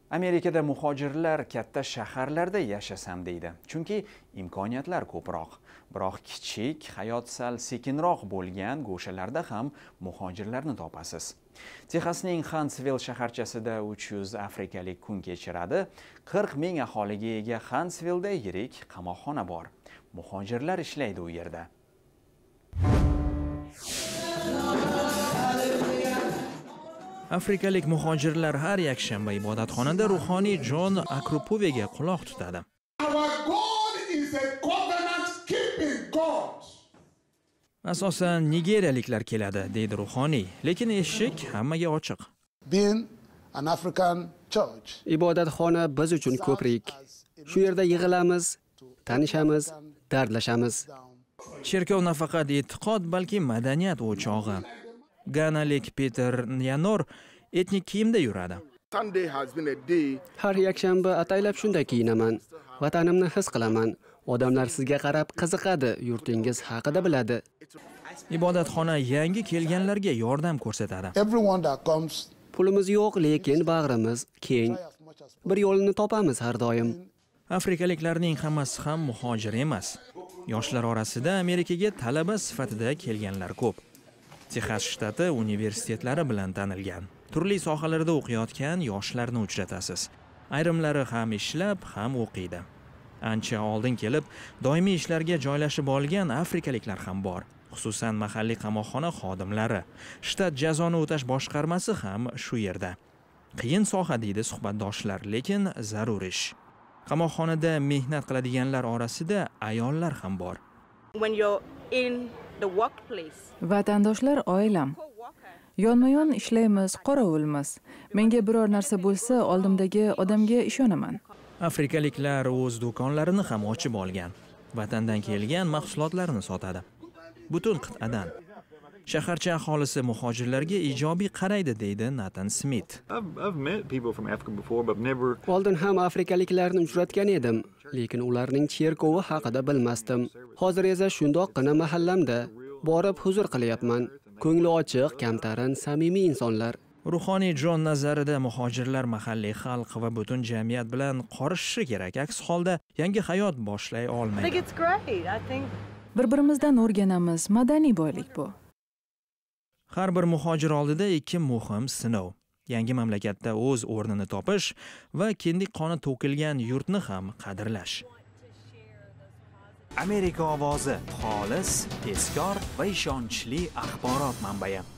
Amerikada muhojirlar katta shaharlarda yashasam deydi. Chunki imkoniyatlar ko'proq. Biroq kichik, hayot sal sekinroq bo'lgan go'shalarda ham muhojirlarni topasiz. Texasning Huntsville shaharchasida 300 afrikalik kun kechiradi. 40 ming aholiga ega Huntsvilleda yirik qamoqxona bor. Muhojirlar ishlaydi u yerda. Afrikalik muhojirlar har yakshanba ibodatxonada ruhoniy John Akropovega quloq tutadi. Asosan nigeriyaliklar keladi, deydi ruhoniy, lekin eshik hammaga ochiq. Ibodatxona biz uchun ko'prik. Shu yerda yig'ilamiz, tanishamiz, dardlashamiz. Cherkov nafaqat e'tiqod, balki madaniyat o'chog'i. Ganalik Peter Nyanor etnik kiyimda yuradi. Har yakshanba ataylab shunday kiyinaman. Vatanimni his qilaman. Odamlar sizga qarab qiziqadi, yurtingiz haqida biladi. Ibodatxona yangi kelganlarga yordam ko'rsatadi. Pulimiz yo'q, lekin bag'rimiz keng. Bir yo'lini topamiz har doim. Afrikaliklarning hammasi ham muhojir emas. Yoshlar orasida Amerikaga talaba sifatida kelganlar ko'p. Texas shtati universitetlari bilan tanilgan. Turli sohalarda o'qiyotgan yoshlarni uchratasiz. Ayrimlari ham ishlab, ham o'qiydi. Ancha oldin kelib, doimiy ishlarga joylashib olgan afrikaliklar ham bor. Xususan mahalliy qamoqxona xodimlari. Shtat jazoni o'tash boshqarmasi ham shu yerda. Qiyin soha deydi suhbatdoshlar, lekin zarur ish. Qamoqxonada mehnat qiladiganlar orasida ayollar ham bor. Vatandoshlar oilam. Yonma-yon ishlaymiz, qorovulmiz. Menga biror narsa bo'lsa, oldimdagi odamga ishonaman. Afrikaliklar o'z do'konlarini ham ochib olgan. Vatandan kelgan mahsulotlarni sotadi. Butun qit'adan. Shaharcha aholisi muhojirlarga ijobiy qaraydi, deydi Nathan Smith. Oldin ham afrikaliklarni uchratgan edim, lekin ularning cherkovi haqida bilmasdim. Hozir esa shundoqqina mahallamda borib huzur qilyapman. Ko'ngli ochiq, kamtarin, samimiy insonlar. Ruhoniy John nazarida muhojirlar mahalliy xalq va butun jamiyat bilan qorishishi kerak. Aks holda yangi hayot boshlay olmaydi. Bir-birimizdan o'rganamiz, madaniy boylik bu. Har bir muhojir oldida ikki muhim sinov. Yangi mamlakatda o'z o'rnini topish va kindik qoni to'kilgan yurtni ham qadrlash. Amerika ovozi xolis, tezkor va ishonchli axborot manbai.